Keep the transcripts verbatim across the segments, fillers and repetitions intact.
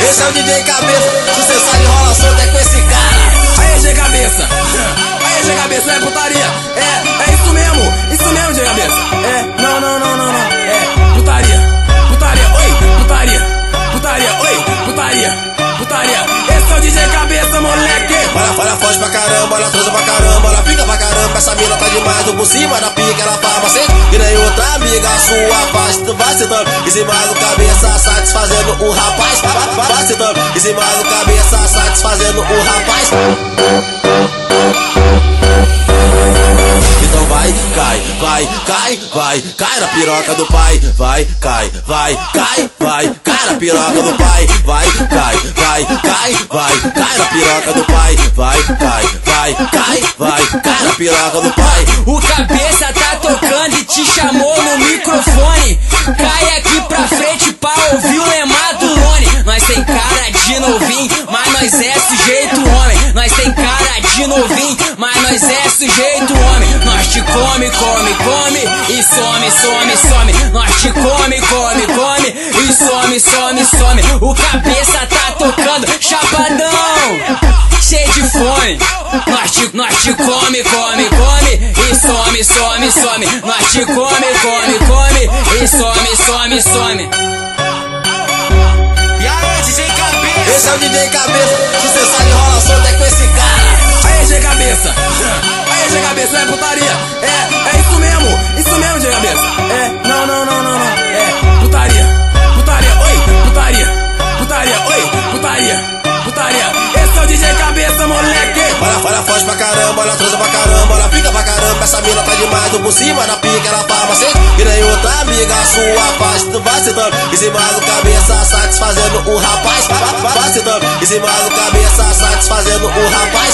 Esse é o D J Cabeça, sucesso de rola solta é com esse cara. Aí, D J Cabeça. Aí, D J Cabeça, é putaria. É, é isso mesmo, isso mesmo, D J Cabeça. É, não, não, não, não, não. É, putaria, putaria, oi, putaria, putaria, oi, putaria, putaria. Esse é o D J Cabeça, moleque. Olha, olha forte pra caramba, olha transa pra caramba, olha pica pra caramba. Essa mina tá demais, do por cima da pica ela faz macete. E nem outra amiga sua faz, tu vai sentando em cima do cabeça, satisfazendo o rapaz. Vai, vai sentando em cima do cabeça, satisfazendo o rapaz. Então vai, cai, vai, cai, vai, cai na piroca do pai. Vai, cai, vai, cai, vai, cai na piroca do pai. Vai, cai, vai, cai, vai, cai na piroca do pai. Vai, cai, vai, cai, vai, cai na piroca do pai. O Cabeça tá tocando e te chamou no microfone. Cai aqui pra frente pra ouvir o Lemar do Lone. Nós tem cara de novinho, mas nós é sujeito homem. Nós tem cara de novinho, mas nós é sujeito homem. Nós te come, come, come e some, some, some. Nós te come, come, come e some, some, some. O Cabeça tá tocando chapadão, cheio de fome. Nós te, nós te come, come, come e some, some, some. Nós te come, come, come e some, some, some. E aí, D J Cabeça. Esse é o D J Cabeça, sucesso de rola solta é com esse cara. Aí, D J Cabeça. Aí, D J Cabeça, é putaria. É, é isso mesmo, isso mesmo, D J Cabeça. É, não, não, não, não, não. É, putaria, putaria, oi, putaria, putaria, oi, putaria, putaria. Esse é o D J Cabeça, moleque. Olha, olha forte pra caramba, olha transa pra caramba, olha pica pra caramba. Essa mina tá demais, do por cima da pica ela faz macete. E nem outra amiga sua faz, tu vai sentando em cima do cabeça, satisfazendo o rapaz. Vai, vai sentando em cima do cabeça, satisfazendo o rapaz.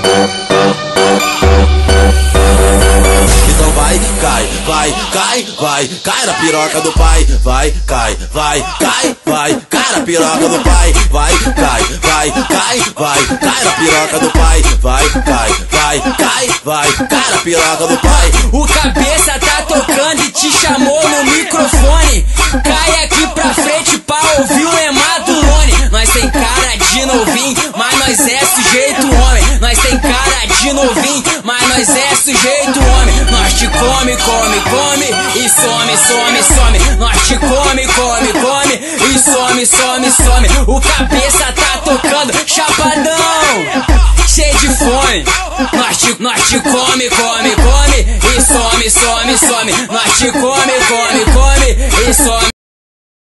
Então vai, cai, vai, cai, vai, cai na piroca do pai. Vai, cai, vai, cai, vai, cai na piroca do pai. Vai, cai, vai, cai, vai, cai na piroca do pai. Vai, cai, vai, cai, vai, cai na piroca do pai. O Cabeça tá tocando e te chamou no microfone. Cai aqui pra frente pra ouvir o Lemar do Lone. Nós tem cara de novinho, mas nós é sujeito homem. Nós tem cara de novinho, mas nós é sujeito homem. Nós te come, come, come e some, some, some. Nós te come, come, come e some, some, some. O Cabeça tá tocando chapadão, cheio de fome. Nós te, nós te come, come, come e some, some, some. Nós te come, come, come